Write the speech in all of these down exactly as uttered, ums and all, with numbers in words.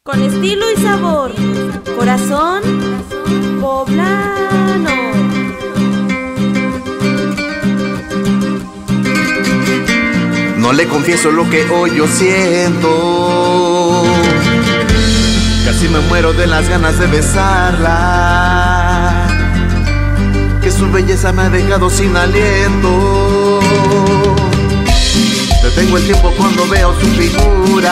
con estilo y sabor, corazón poblano. No le confieso lo que hoy yo siento, casi me muero de las ganas de besarla, que su belleza me ha dejado sin aliento. Detengo el tiempo cuando veo su figura,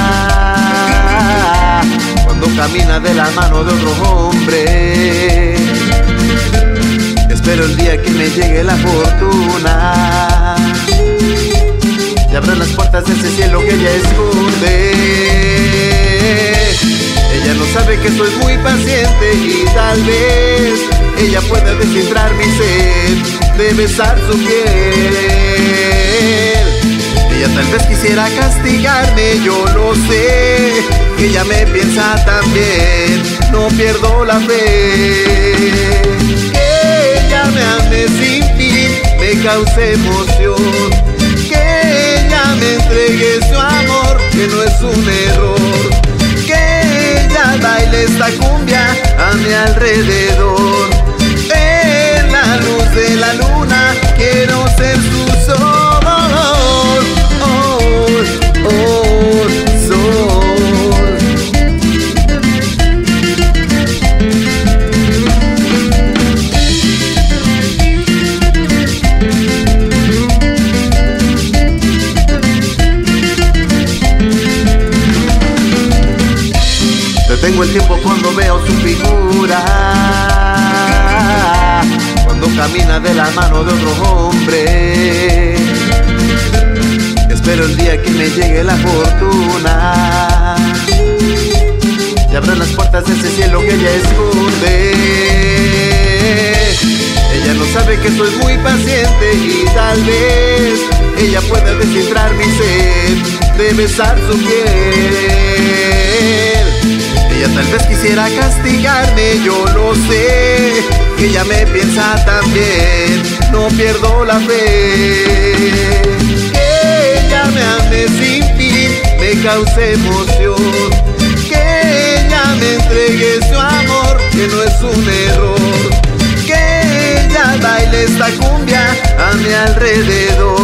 cuando camina de la mano de otro hombre. Espero el día que me llegue la fortuna y abran las puertas de ese cielo que ella esconde. Ella no sabe que soy muy paciente y tal vez ella pueda descifrar mi sed de besar su piel. Ella tal vez quisiera castigarme, yo lo sé, que ella me piensa también, no pierdo la fe. Que ella me ame sin fin, me cause emoción, que ella me entregue su amor, que no es un error, que ella baile esta cumbia a mi alrededor. En la luz de la luna quiero ser su sol. Detengo el tiempo cuando veo su figura, cuando camina de la mano de otro hombre. Espero el día que me llegue la fortuna y abran las puertas de ese cielo que ella esconde. Ella no sabe que soy muy paciente y tal vez ella pueda descifrar mi sed de besar su piel. Ella tal vez quisiera castigarme, yo lo sé, que ella me piensa también, no pierdo la fe. Que ella me ame sin fin, me cause emoción, que ella me entregue su amor, que no es un error, que ella baile esta cumbia a mi alrededor.